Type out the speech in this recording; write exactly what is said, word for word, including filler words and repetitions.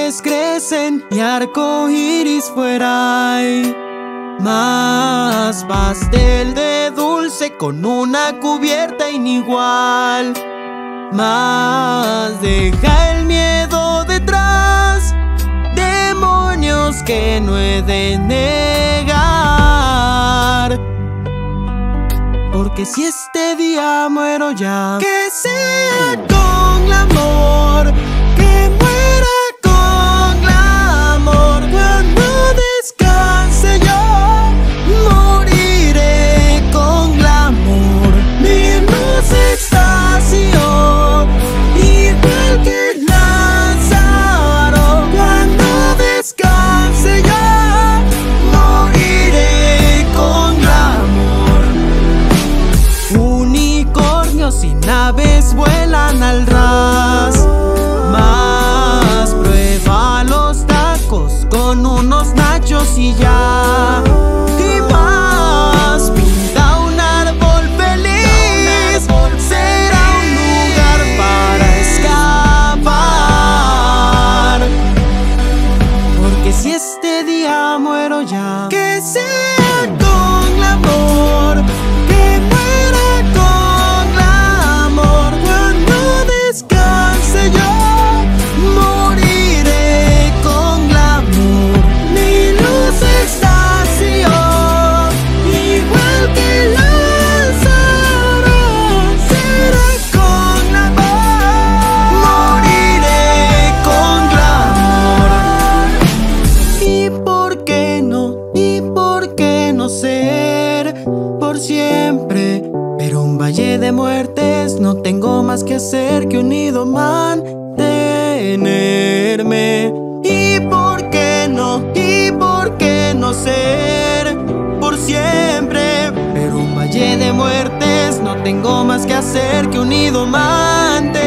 flores crecen y arco iris fuera hay. Más pastel de dulce con una cubierta inigual. Más deja el miedo detrás, demonios que no he de negar. Porque si este día muero ya, que sea con glamour, que muera con glamour. Cuando descanse yo, moriré con glamour. Mi luz extasio, igual que Lázaro. Cuando descanse yo, moriré con glamour. Unicornios y naves vuelan al ras. Más prueba los tacos con unos nachos y ya. Y más pinta un árbol feliz, será un lugar para escapar. Porque si este día muero ya, que sea con glamour, que muera con glamour. Cuando descanse yo, moriré con glamour. Mi luz extasio, igual que Lázaro, será con glamour. Moriré con glamour. ¿Y por qué no? ¿Y por qué no ser por siempre? Pero un valle de muertes no tengo más que hacer que unido mantenerme. ¿Y por qué no? ¿Y por qué no ser por siempre? Pero un valle de muertes no tengo más que hacer que unido mantenerme.